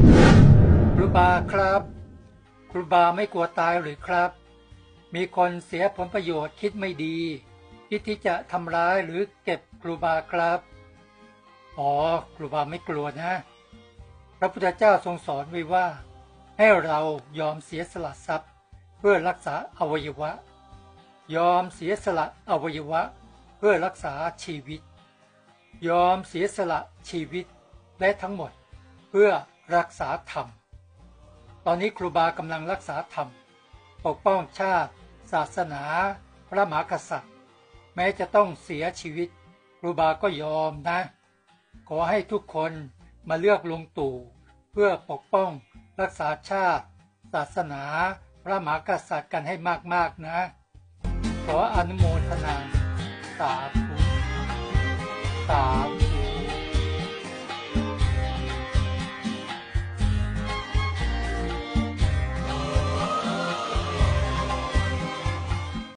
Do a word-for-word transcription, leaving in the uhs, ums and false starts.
ครูบาครับครูบาไม่กลัวตายหรือครับมีคนเสียผลประโยชน์คิดไม่ดีคิดที่จะทำร้ายหรือเก็บครูบาครับอ๋อครูบาไม่กลัวนะพระพุทธเจ้าทรงสอนไว้ว่าให้เรายอมเสียสละทรัพย์เพื่อรักษาอวัยวะยอมเสียสละอวัยวะเพื่อรักษาชีวิตยอมเสียสละชีวิตและทั้งหมดเพื่อรักษาธรรมตอนนี้ครูบากำลังรักษาธรรมปกป้องชาติศาสนาพระมหากษัตริย์แม้จะต้องเสียชีวิตครูบาก็ยอมนะขอให้ทุกคนมาเลือกลุงตู่เพื่อปกป้องรักษาชาติศาสนาพระมหากษัตริย์กันให้มากๆนะขออนุโมทนาสาธุสาธุ